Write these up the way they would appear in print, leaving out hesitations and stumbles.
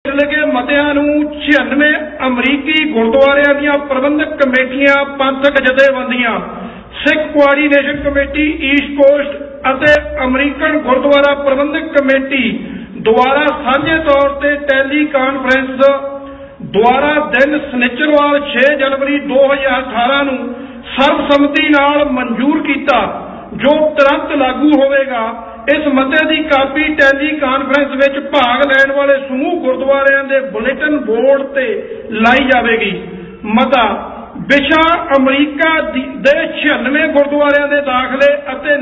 लगे मतियां नूं 96 अमरीकी गुरुद्वारियां दीयां प्रबंधक कमेटियां, पंथक जथेबंदियां, Sikh coordination committee east coast अते अमरीकन गुरुद्वारा प्रबंधक कमेटी द्वारा साझे तौर पर टैली कानफ्रेंस द्वारा दिन सनिचरवार 6 जनवरी 2018 नूं सर्वसम्मति नाल मंजूर किया, जो तुरंत लागू होवेगा। इस मते की कापी टैली कानफ्रेंस विच भाग लैण वाले समूह गुरुद्वारियां दे बुलेटिन बोर्ड ते लाई जाएगी। मता विशा अमरीका दे 96 गुरुद्वारियां दे दाखले अते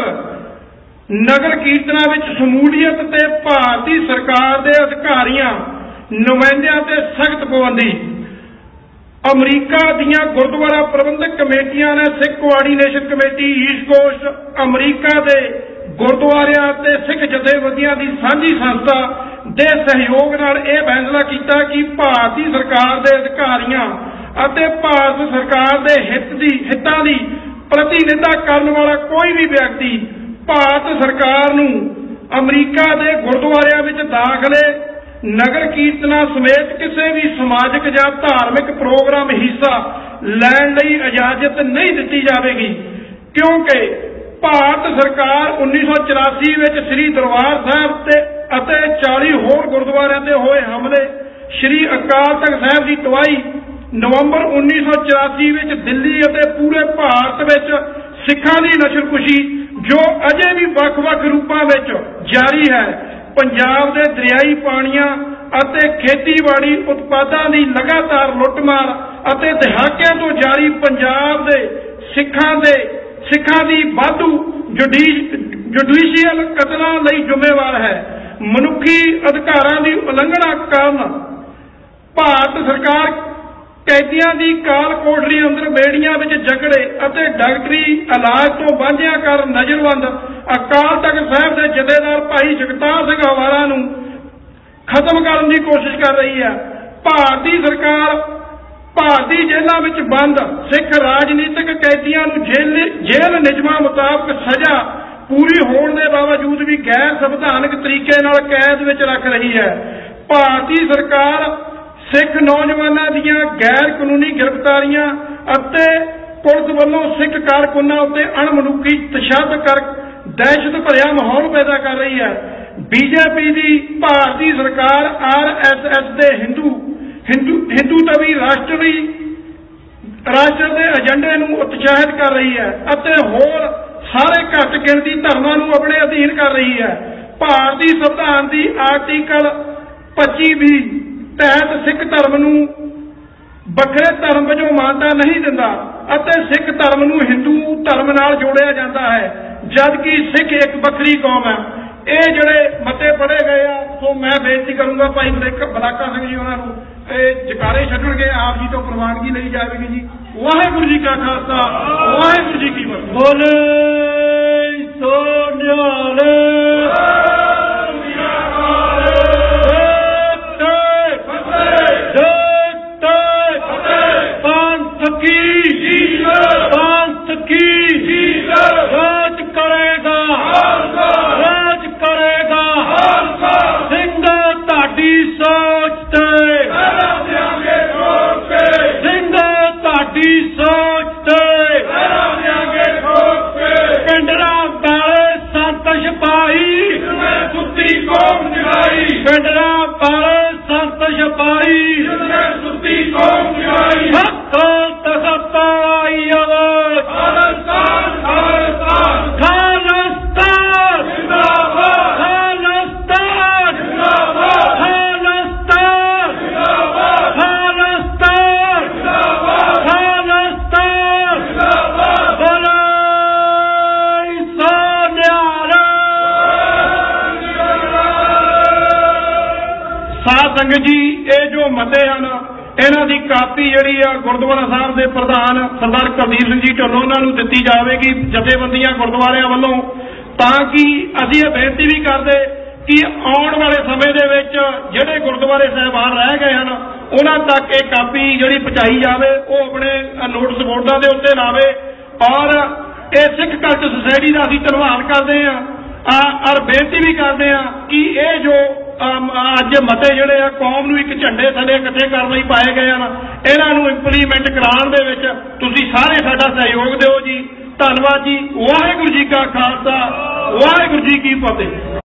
नगर कीर्तना विच शमूलीयत ते भारती सरकार दे अधिकारियां नुमाइंदियां ते सख्त पाबंदी। अमरीका दीयां गुरुद्वारा प्रबंधक कमेटियां ने Sikh coordination committee east coast अमरीका दे गुरुद्वारियां ते सिख जथेबंदियां दी साझी संस्था दे सहयोग नाल यह फैसला किया कि भारती सरकार दे अधिकारियां अते भारत सरकार दे हितां दी प्रतिनिधिता करन वाला कोई भी व्यक्ति भारत सरकार नूं अमरीका दे गुरुद्वारियां विच दाखले, नगर कीर्तना समेत किसी भी समाजिक या धार्मिक प्रोग्राम हिस्सा लैण लई इजाजत नहीं दी जाएगी, क्योंकि भारत सरकार 1984 में श्री दरबार साहब अते 40 होर गुरुद्वारियां ते होए हमले, श्री अकाल तख्त साहब की तबाही, नवंबर 1984 में दिल्ली अते पूरे भारत में सिखां की नस्लकुशी जो अजे भी वख-वख रूपों में जारी है, पंजाब के दरियाई पानियां अते खेतीबाड़ी उत्पादां की लगातार लुटमार अते दहाकियां तो जारी पंजाब के सिखां की वाधू जुडिशियल कतलों लई जिम्मेवार है। मनुखी अधिकारां की उलंघना कारण भारत सरकार कैदियां की काल कोठरी अंदर बेड़ियां विच झगड़े अते डॉक्टरी इलाज तो वांझिया कर नजरबंद अकाल तख्त साहब के जथेदार भाई जगतार सिंह हवारा नूं खत्म करने की कोशिश कर रही है। भारतीय सरकार भारतीय जेलों में बंद सिख राजनीतिक कैदियों नूं जेल नियमां मुताबक सजा पूरी होने के बावजूद भी गैर संविधानिक तरीके नाल कैद विच रख रही है। भारतीय सरकार सिख नौजवानों दीयां गैर कानूनी गिरफ्तारियां अते पुलिस वालों सिख कारकुनां उत्ते अणमनुखी तशद्दुद कर दहशत भरिया माहौल पैदा कर रही है। बीजेपी की भारतीय सरकार RSS के हिंदूत्वी राष्ट्र के एजेंडे नूं उत्साहित कर रही है अते होर सारे घट गिणती धर्मां नूं अपने अधीन कर रही है। भारतीय संविधान की आर्टिकल 25B तहत सिख धर्म नूं वखरे धर्म वजों मानता नहीं दिंदा अते सिख धर्म नूं हिंदू धर्म नाल जोड़िया जाता है, जबकि सिख एक वखरी कौम है। ये जिहड़े मते पढ़े गए आ, सो मैं बेनती करूंगा भाई बलाका सिंह जी उन्होंने जकारे छड्डणगे, आप जी तो प्रवानगी ली जाएगी जी। वाहिगुरू जी का खालसा, वाहिगुरू जी की फतेह। बोले सो निहाल राज करेगा, राज करेगा, सिंह ताड़ी सोच सिंह ताड़ी सोच पिंडरा वाले संत सिपाही सुती कौम जगाई, पिंडरा वाले संत सिपाही सुती कौम जगाई। अकाल तख्त आई आवाज, खालिस्तान खालिस्तान खालिस्तान जिंदाबाद, खालिस्तान जिंदाबाद, खालिस्तान जिंदाबाद, खालिस्तान जिंदाबाद, खालिस्तान जिंदाबाद। बोले सो निहाल। साध संगत जी, ये जो मते हैं इन्हां दी कापी जिहड़ी आ गुरुद्वारा साहब के प्रधान सरदार कुलदीप सिंह जी ढिल्लों उन्हां नूं दित्ती जावेगी जथेबंदियां गुरुद्वारियां वल्लों, ताकि असीं ये बेनती भी करदे कि आउण वाले समय दे विच जिहड़े गुरुद्वारे साहिबान रह गए हैं उन्हां तक ये कापी जिहड़ी पहुंचाई जावे, वो अपने नोटिस बोर्डां दे उत्ते लावे। और ये सिख कल्चर सोसाइटी का असीं धन्नवाद करदे हां और बेनती भी करदे हां कि ये जो ਅੱਜ ਮਤੇ ਜਿਹੜੇ ਆ ਕੌਮ ਨੂੰ ਇੱਕ ਝੰਡੇ ਥੱਲੇ ਇਕੱਠੇ ਕਰਨ ਲਈ ਪਾਏ ਗਏ ਹਨ, ਇਹਨਾਂ ਨੂੰ ਇੰਪਲੀਮੈਂਟ ਕਰਾਉਣ ਦੇ ਵਿੱਚ ਤੁਸੀਂ ਸਾਰੇ ਸਾਡਾ ਸਹਿਯੋਗ ਦਿਓ ਜੀ। ਧੰਨਵਾਦ ਜੀ। ਵਾਹਿਗੁਰੂ ਜੀ ਕਾ ਖਾਲਸਾ, ਵਾਹਿਗੁਰੂ ਜੀ ਕੀ ਫਤਿਹ।